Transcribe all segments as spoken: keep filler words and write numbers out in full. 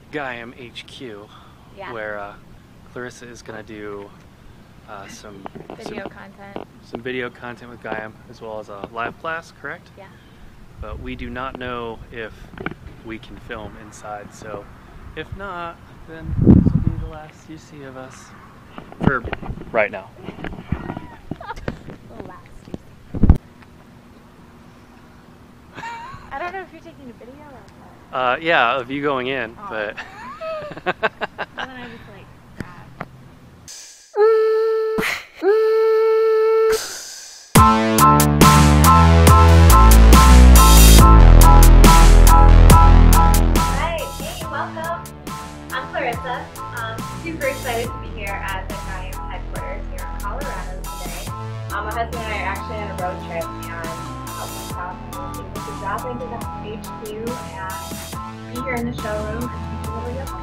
Gaiam H Q, yeah. where uh, Clarissa is going to do uh, some video some, content. some video content with Gaiam, as well as a live class, correct? Yeah. But we do not know if we can film inside, so if not, then this will be the last you see of us for right now. The last you see. I don't know if you're taking a video or what. Uh, yeah, of you going in, Oh. but. And then I just like grab. Hi, hey, welcome. I'm Clarissa. Um, super excited to be here at the Gaiam headquarters here in Colorado today. Um, my husband and I are actually on a road trip, and I'll just talk and we'll be able to drop into the H Q and be here in the showroom and teach you a little bit more.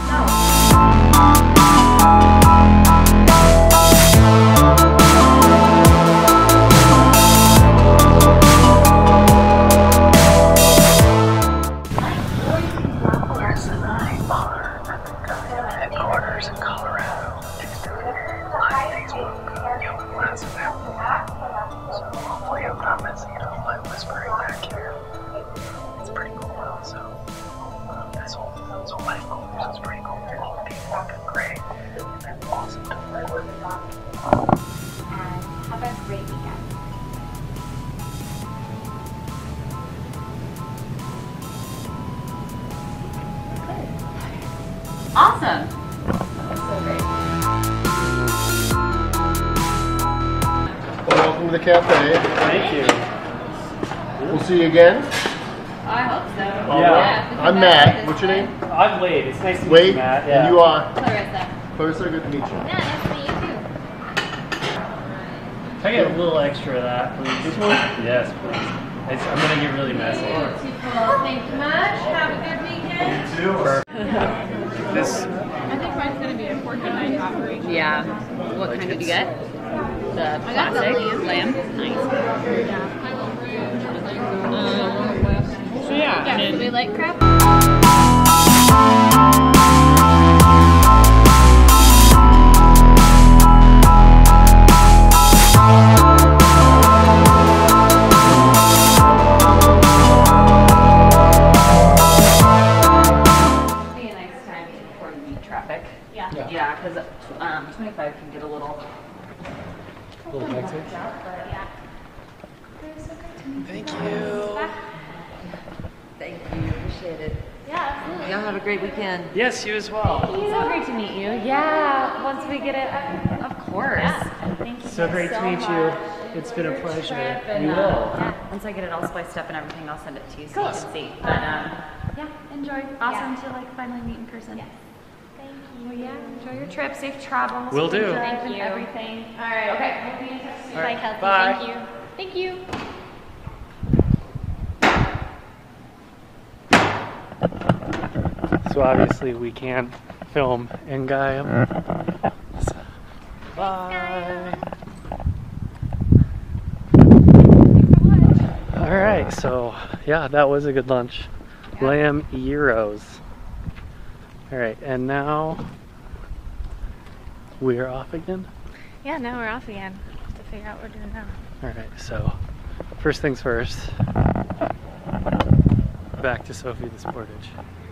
Headquarters in Colorado. On Facebook, you have lots of them. So hopefully I'm not messing it up by whispering back here. It's pretty cool though, so um, this whole, this whole headquarters is pretty cool. All the people have been great. They're awesome to work with. And have a great weekend. Awesome. So great. Well, welcome to the cafe. Thank you. We'll see you again. I hope so. All Yeah. right. I'm Matt. What's your name? I'm Wade. It's nice to meet Wade. you, Matt. And you are? Clarissa. Clarissa, good to meet you. Yeah, nice to meet you too. Can I get a little extra of that, please? This one? Yes, please. It's, I'm going to get really messy. Thank you much. Have a good weekend. This, I think mine's going to be a pork and knife operation. Yeah. What kind did you get? The I got the classic lamb. lamb. Nice. So yeah, Yeah, so we like crab. Be a nice time before you meet traffic. Yeah. Yeah. Yeah, because um, twenty-five can get a little. a little hectic. Yeah. Thank you. Thank you. Appreciate it. Yeah, absolutely. Y'all have a great weekend. Yes, you as well. So great to meet you. Yeah. Once we get it, of course. Yeah. Thank you. So great to meet you. much. It's been a pleasure. And, You uh, will. yeah, once I get it all spiced up and everything, I'll send it to you so Cool. you can see. But um, yeah, enjoy. Awesome Yeah. to like finally meet in person. Yes. Thank you. Well, yeah, enjoy your trip. Safe travels. Will do. Good drive Thank and you. Everything. All right. Okay. We'll be in touch soon. All Bye, right. Kelsey. Bye. Thank you. Thank you. So obviously we can't film in Gaiam. So, bye. All right, so yeah, that was a good lunch. Lamb gyros. All right, and now we're off again. Yeah, now we're off again. Have to figure out what we're doing now. All right, so first things first. Back to Sophie the Sportage.